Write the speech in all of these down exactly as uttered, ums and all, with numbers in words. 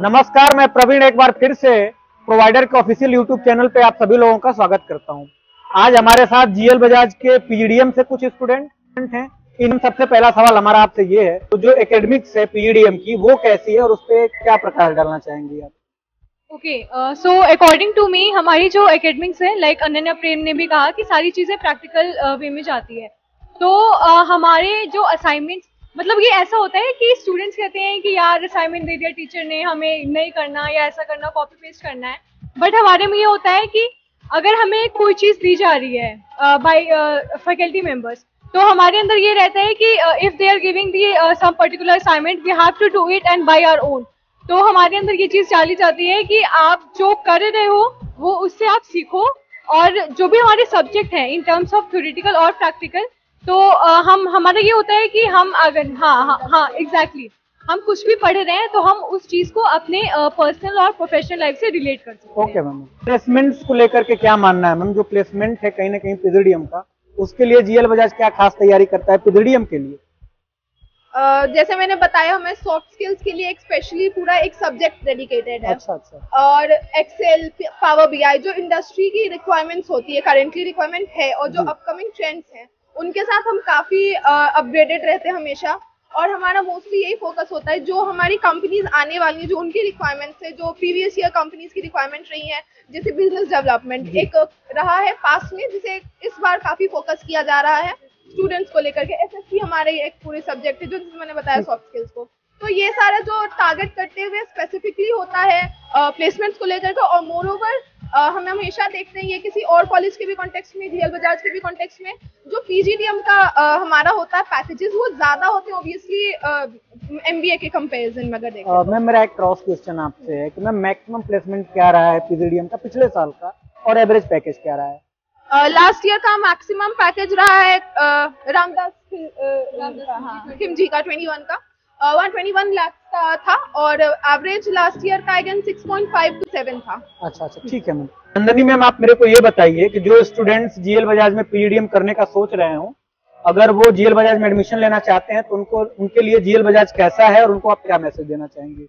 नमस्कार, मैं प्रवीण एक बार फिर से प्रोवाइडर के ऑफिशियल यूट्यूब चैनल पे आप सभी लोगों का स्वागत करता हूं। आज हमारे साथ जीएल बजाज के पीजीडीएम से कुछ स्टूडेंट हैं। इन सबसे पहला सवाल हमारा आपसे ये है, तो जो एकेडमिक्स है पीजीडीएम की वो कैसी है और उस पर क्या प्रकाश डालना चाहेंगे आप? Okay, so according to me हमारी जो एकेडमिक्स है, लाइक अनन्या प्रेम ने भी कहा कि सारी चीज़ें प्रैक्टिकल वे में जाती है। तो uh, हमारे जो असाइनमेंट्स, मतलब ये ऐसा होता है कि स्टूडेंट्स कहते हैं कि यार असाइनमेंट दे दिया टीचर ने, हमें नहीं करना या ऐसा करना, कॉपी पेस्ट करना है। बट हमारे में ये होता है कि अगर हमें कोई चीज़ दी जा रही है बाय फैकल्टी मेंबर्स, तो हमारे अंदर ये रहता है कि if they are giving the some particular assignment, we have to do it and by our own. तो हमारे अंदर ये चीज़ डाली जाती है कि आप जो कर रहे हो वो उससे आप सीखो, और जो भी हमारे सब्जेक्ट हैं इन टर्म्स ऑफ थ्योरेटिकल और प्रैक्टिकल, तो uh, हम हमारा ये होता है कि हम अगर हाँ हाँ हाँ एग्जैक्टली exactly, हम कुछ भी पढ़ रहे हैं तो हम उस चीज़ को अपने पर्सनल uh, और प्रोफेशनल लाइफ से रिलेट कर सकते हैं। ओके मैम, प्लेसमेंट्स को लेकर के क्या मानना है मैम? जो प्लेसमेंट है कहीं ना कहीं पीजीडीएम का, उसके लिए जीएल बजाज क्या खास तैयारी करता है पीजीडीएम के लिए? Uh, जैसे मैंने बताया, हमें सॉफ्ट स्किल्स के लिए एक स्पेशली पूरा एक सब्जेक्ट डेडिकेटेड है। अच्छा अच्छा। और एक्सेल, पावर बीआई, जो इंडस्ट्री की रिक्वायरमेंट्स होती है, करेंटली रिक्वायरमेंट है, और जो अपकमिंग ट्रेंड्स हैं उनके साथ हम काफी अपग्रेडेड uh, रहते हैं हमेशा। और हमारा मोस्टली यही फोकस होता है, जो हमारी कंपनीज आने वाली हैं, जो उनकी रिक्वायरमेंट्स है, जो प्रीवियस ईयर कंपनीज की रिक्वायरमेंट रही है, जैसे बिजनेस डेवलपमेंट एक रहा है पास्ट में, जिसे इस बार काफी फोकस किया जा रहा है स्टूडेंट्स को लेकर के। एसएससी हमारे एक पूरे सब्जेक्ट है, जो जिसमें मैंने बताया सॉफ्ट स्किल्स को। तो ये सारा जो टारगेट करते हुए स्पेसिफिकली होता है प्लेसमेंट्स को लेकर के। और मोर ओवर हम हमेशा देखते हैं, ये किसी और कॉलेज के भी कॉन्टेक्स्ट में, जीएल बजाज के भी कॉन्टेक्स्ट में, जो पीजीडीएम का uh, हमारा होता है पैकेजेस, वो ज्यादा होते हैं ऑब्वियसली एमबीए के कंपैरिजन में। अगर देखें मैम, मेरा एक क्रॉस क्वेश्चन आपसे है कि मैम मैक्सिमम प्लेसमेंट क्या रहा है पीजीडीएम का पिछले साल का, और एवरेज पैकेज क्या रहा है? लास्ट uh, ईयर का मैक्सिमम पैकेज रहा है uh, रामदास खिमजी का इक्कीस का uh, एक सौ इक्कीस लाख का था, और एवरेज लास्ट ईयर का अगेन छह पॉइंट पाँच टू सात था। अच्छा अच्छा, ठीक है मैम। नंदनी मैम, आप मेरे को ये बताइए कि जो स्टूडेंट्स जीएल बजाज में पीजीडीएम करने का सोच रहे हो, अगर वो जीएल बजाज में एडमिशन लेना चाहते हैं तो उनको उनके लिए जीएल बजाज कैसा है और उनको आप क्या मैसेज देना चाहेंगे?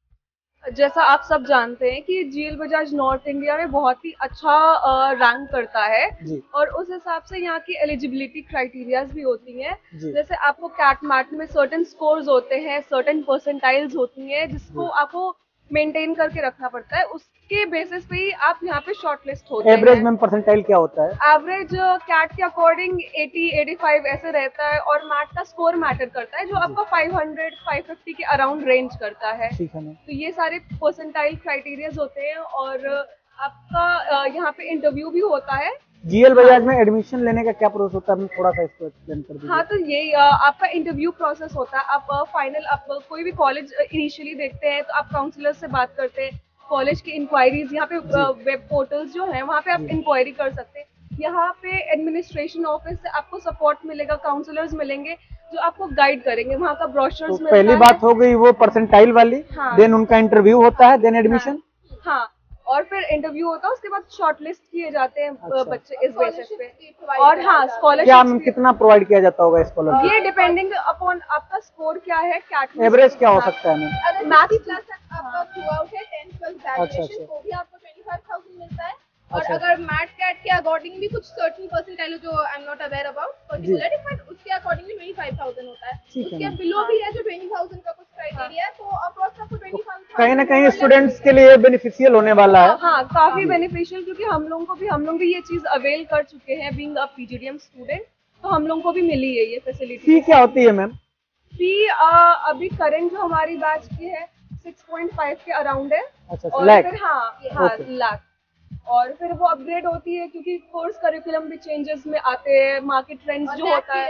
जैसा आप सब जानते हैं कि जीएल बजाज नॉर्थ इंडिया में बहुत ही अच्छा रैंक करता है, और उस हिसाब से यहाँ की एलिजिबिलिटी क्राइटेरियाज भी होती हैं। जैसे आपको कैट मैट में सर्टेन स्कोर्स होते हैं, सर्टेन परसेंटाइल्स होती हैं, जिसको आपको मेंटेन करके रखना पड़ता है। उसके बेसिस पे ही आप यहाँ पे शॉर्टलिस्ट होते हैं। एवरेज में परसेंटाइल क्या होता है? एवरेज कैट के अकॉर्डिंग अस्सी, पचासी ऐसे रहता है, और मैट का स्कोर मैटर करता है, जो आपका पाँच सौ, पाँच सौ पचास के अराउंड रेंज करता है। तो ये सारे परसेंटाइल क्राइटेरियाज होते हैं, और आपका यहाँ पे इंटरव्यू भी होता है। जीएल बजाज में एडमिशन लेने का क्या प्रोसेस होता है, थोड़ा सा इसको एक्सप्लेन कर दीजिए। हाँ, तो ये आपका इंटरव्यू प्रोसेस होता है। आप फाइनल आप कोई भी कॉलेज इनिशियली देखते हैं तो आप काउंसलर से बात करते हैं, कॉलेज की इंक्वायरीज, यहाँ पे वेब पोर्टल्स जो है वहाँ पे आप इंक्वायरी कर सकते हैं। यहाँ पे एडमिनिस्ट्रेशन ऑफिस से आपको सपोर्ट मिलेगा, काउंसलर्स मिलेंगे जो आपको गाइड करेंगे, वहाँ का ब्रोशर्स मिलता है। पहली बात हो गई वो परसेंटाइल वाली, देन उनका इंटरव्यू होता है, देन एडमिशन। हाँ, और फिर इंटरव्यू होता है, उसके बाद शॉर्टलिस्ट किए जाते हैं अच्छा। बच्चे इस बेसिस पे। और हाँ, स्कॉलरशिप क्या कितना प्रोवाइड किया जाता होगा स्कॉलरशिप? ये डिपेंडिंग अपॉन आपका स्कोर क्या है, कैट एवरेज क्या हो सकता है मैम? मैथ्स प्लस आपका थ्रू आउट है टेन प्लस ग्रेजुएशन, वो भी आपको पच्चीस हज़ार मिलता है। और अच्छा। अगर मैथ कैट के अकॉर्डिंग भी कुछ सर्टेन परसेंटाइल जो I am not aware about particularly, but उसके अकॉर्डिंग भी पच्चीस हज़ार होता है। उसके बिलो भी है जो बीस हज़ार का कुछ क्राइटेरिया है, तो अप्रोक्स आपको बीस हज़ार कहीं ना कहीं स्टूडेंट्स के लिए बेनिफिशियल होने वाला है। हाँ, काफी बेनिफिशियल, क्योंकि हम लोगों को भी हम लोग भी ये चीज अवेल कर चुके हैं बीइंग अ पीजीडीएम स्टूडेंट, तो हम लोगों को भी मिली है ये फैसिलिटी। फी क्या होती है मैम? फी अभी करंट जो हमारी बैच की है छह पॉइंट पाँच के अराउंड है। अच्छा, और लाख? फिर हाँ हाँ लाख, और फिर वो अपग्रेड होती है क्योंकि कोर्स करिकुलम भी चेंजेस में आते हैं, मार्केट ट्रेंड्स जो होता है।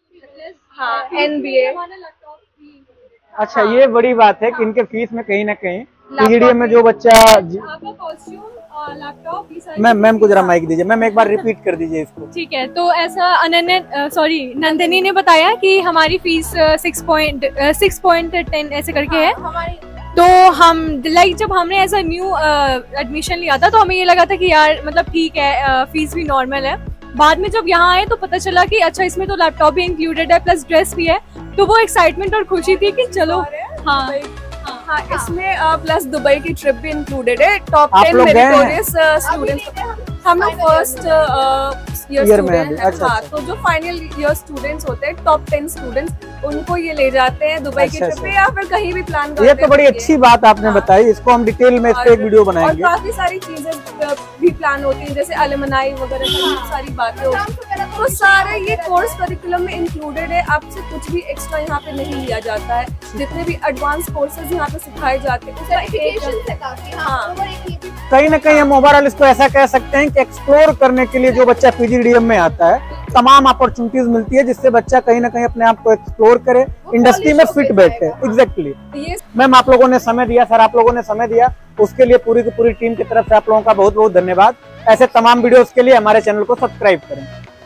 हाँ, एनबीए। अच्छा, ये बड़ी बात है कि इनके फीस में कहीं ना कहीं पीजीडीएम में जो बच्चा आपका कॉस्ट्यूम, लैपटॉप, मैम मैम को जरा माइक दीजिए मैम, एक बार रिपीट कर दीजिए इसको। ठीक है, तो ऐसा अनन्या सॉरी नंदिनी ने बताया कि हमारी fees six point six point ten ऐसे करके है। तो हम लाइक जब हमने ऐसा न्यू एडमिशन लिया था तो हमें ये लगा था कि यार मतलब ठीक है, फीस भी नॉर्मल है। बाद में जब यहाँ आए तो पता चला कि अच्छा इसमें तो लैपटॉप भी इंक्लूडेड है प्लस ड्रेस भी है, तो वो एक्साइटमेंट और खुशी थी कि चलो हाँ हाँ हाँ, इसमें प्लस दुबई की ट्रिप भी इंक्लूडेड है। टॉप आप टेन लोग गए हैं? मेरिटोरियस स्टूडेंट्स, हम लोग फर्स्ट ईयर Year में स्टूडेंट अभी, हैं। अच्छा, हाँ, अच्छा। तो जो फाइनल ईयर स्टूडेंट्स होते हैं, टॉप टेन स्टूडेंट्स, उनको ये ले जाते हैं दुबई की अच्छा, ट्रिप पे अच्छा। या फिर कहीं भी प्लान करते ये हैं। तो बड़ी घूमने। अच्छी बात आपने हाँ। बताई, इसको हम डिटेल में इस पे एक वीडियो बनाएंगे। और काफी सारी चीजें अ, भी प्लान होती हैं, जैसे अलमनाई वगैरह काफी सारी बातें होती हैं। तो सारे ये कोर्स करिकुलम में इंक्लूडेड है, आपसे कुछ भी एक्स्ट्रा यहाँ पे नहीं लिया जाता है। जितने भी एडवांस कोर्सेज यहाँ पे सिखाए जाते हैं उसका एक सर्टिफिकेशन है काफी। हाँ, हाँ। over एक ये भी कहीं ना कहीं हम ओवरऑल इसको ऐसा कह सकते हैं कि एक्सप्लोर करने के लिए जो बच्चा पीजीडीएम में आता है, तमाम अपॉर्चुनिटीज मिलती है जिससे बच्चा कहीं ना कहीं अपने आप को एक्सप्लोर करे, इंडस्ट्री में फिट बैठे। एग्जैक्टली। ये मैम, आप लोगों ने समय दिया, सर आप लोगों ने समय दिया, उसके लिए पूरी की पूरी टीम की तरफ से आप लोगों का बहुत बहुत धन्यवाद। ऐसे तमाम वीडियोस के लिए हमारे चैनल को सब्सक्राइब करें।